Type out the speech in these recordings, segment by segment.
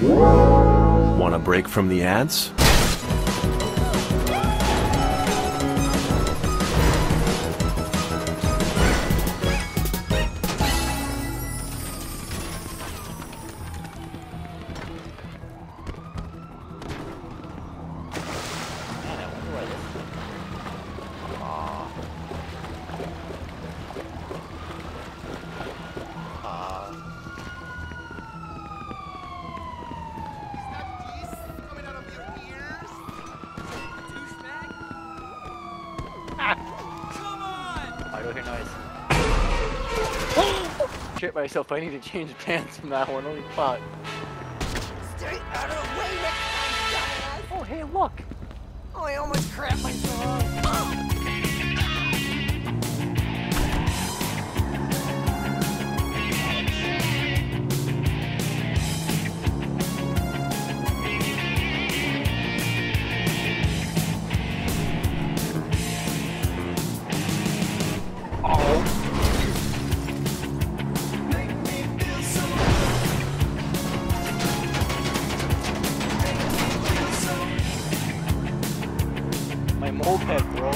Want a break from the ads? I don't hear noise. Shit myself, I need to change pants from that one, holy fuck. Stay out of the way next time, dumbass! Oh hey, look! Oh, I almost crapped myself! Oh. My moped, bro.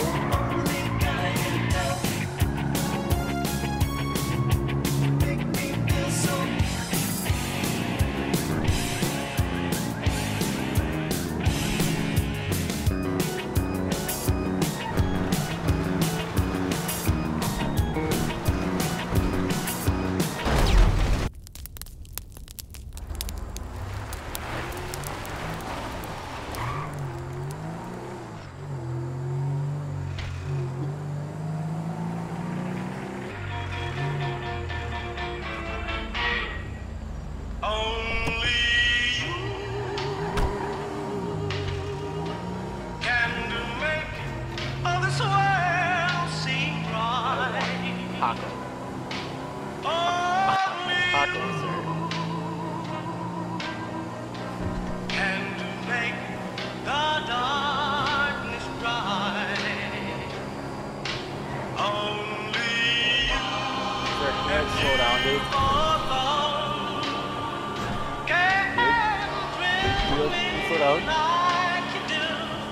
Taco. Taco, sir. And to make the darkness bright, only you Sir, can you slow down, dude? can thrill Can you me slow down? like you do.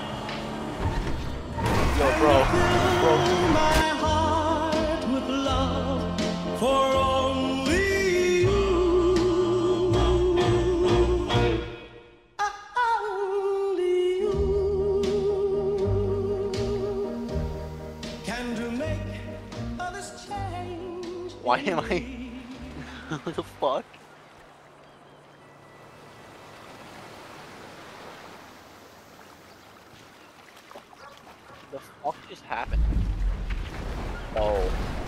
Yo, bro. Bro. My heart with love for only you. Only you can to make others change. Why am I? What the fuck? The fuck just happened? Oh.